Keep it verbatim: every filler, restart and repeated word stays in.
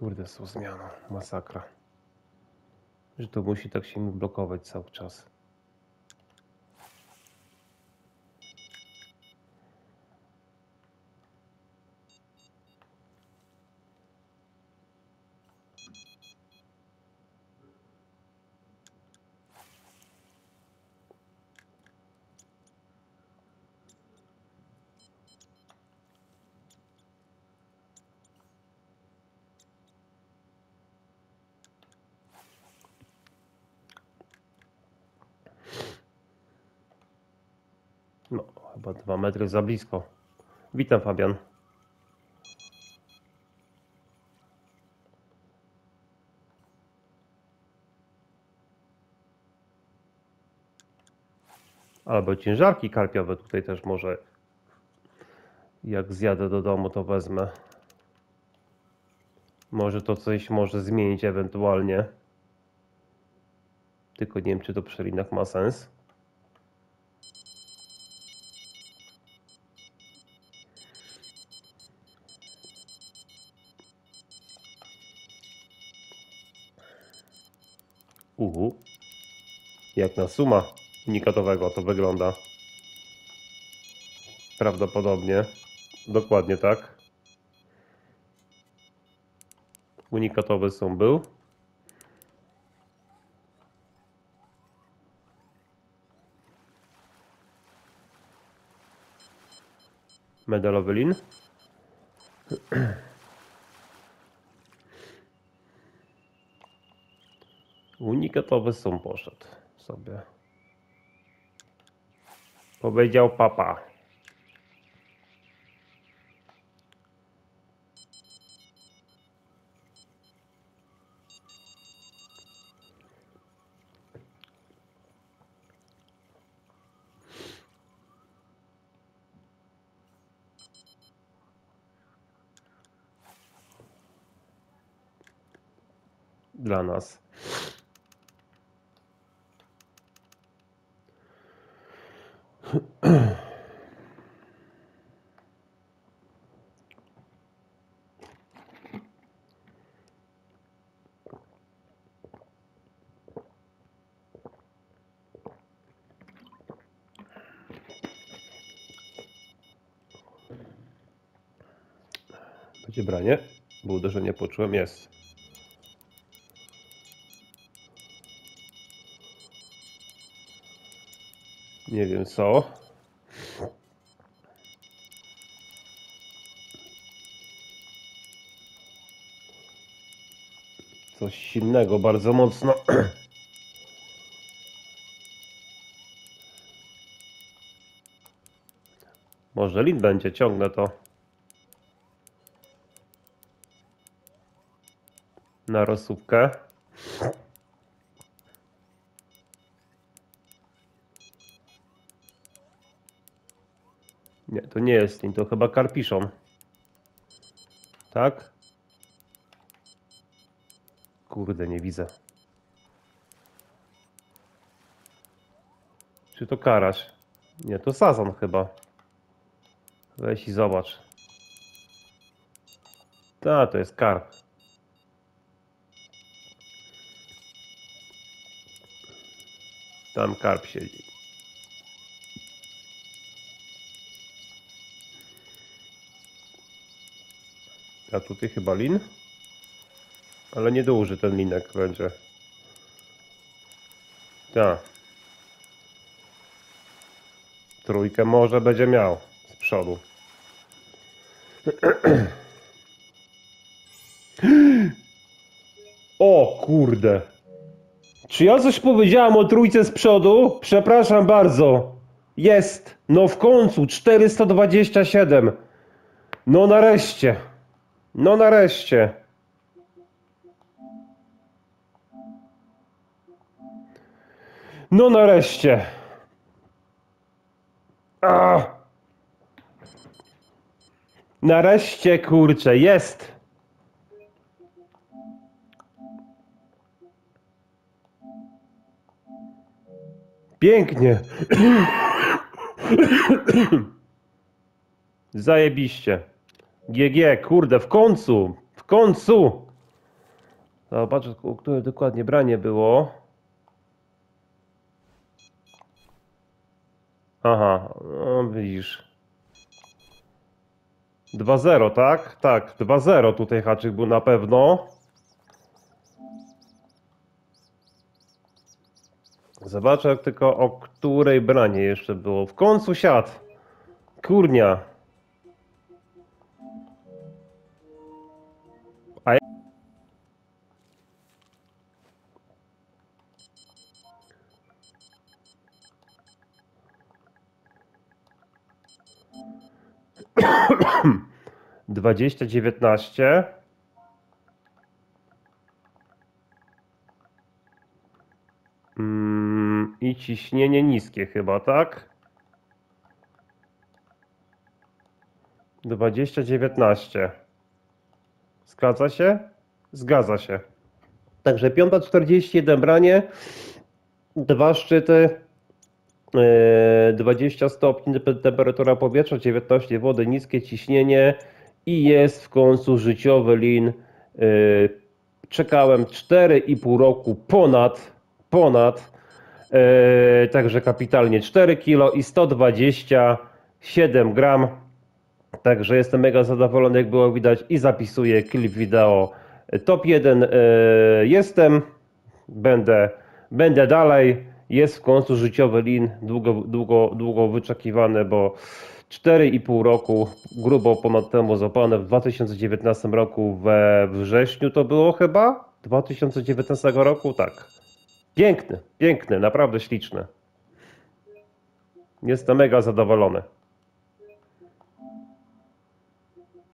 Kurde, są zmianą. Masakra. Że to musi tak się mi blokować cały czas. No, chyba dwa metry za blisko. Witam, Fabian. Albo ciężarki karpiowe tutaj też może. Jak zjadę do domu, to wezmę. Może to coś może zmienić ewentualnie. Tylko nie wiem, czy to przy linach ma sens. Uhu. Jak na suma unikatowego to wygląda. Prawdopodobnie. Dokładnie tak. Unikatowy są był. Medalowy lin. Unikatowy są poszedł sobie. Powiedział papa. Dla nas. Będzie branie, bo uderzenie poczułem, jest. Nie wiem co. Coś silnego, bardzo mocno. Może lin będzie, ciągnę to. Na rozsówkę. Nie, to nie jest lin, to chyba karpiszon. Tak? Kurde, nie widzę. Czy to karaś? Nie, to sazon chyba. Weź i zobacz. Ta, to jest karp. Tam karp siedzi. A tutaj chyba lin. Ale nieduży ten linek będzie. Tak. Trójkę może będzie miał z przodu. O kurde. Czy ja coś powiedziałem o trójce z przodu? Przepraszam bardzo. Jest. No w końcu czterysta dwadzieścia siedem. No nareszcie. No nareszcie. No nareszcie. A! Nareszcie, kurczę, jest. Pięknie. Zajebiście. G G, kurde, w końcu. W końcu. Zobacz, u które dokładnie branie było. Aha, no widzisz. dwa zero, tak? Tak, dwa zero tutaj haczyk był na pewno. Zobaczę jak tylko o której branie jeszcze było. W końcu siadł. Kurnia. A dwadzieścia dziewiętnaście. Mm, I ciśnienie niskie chyba, tak? dwadzieścia dziewiętnaście. Zgadza się? Zgadza się. Także piąta czterdzieści jeden branie. Dwa szczyty. Yy, dwadzieścia stopni temperatura powietrza, dziewiętnaście wody, niskie ciśnienie i jest w końcu życiowy lin. Yy, czekałem cztery i pół roku ponad, ponad, yy, także kapitalnie cztery kilo i sto dwadzieścia siedem gram. Także jestem mega zadowolony, jak było widać, i zapisuję klip wideo. Top jeden yy, jestem, będę, będę dalej. Jest w końcu życiowy lin, długo, długo, długo wyczekiwany, bo cztery i pół roku, grubo ponad temu złapane w dwa tysiące dziewiętnastym roku, we wrześniu to było chyba? dwa tysiące dziewiętnastego roku? Tak. Piękny, piękny, naprawdę śliczny. Jestem mega zadowolony.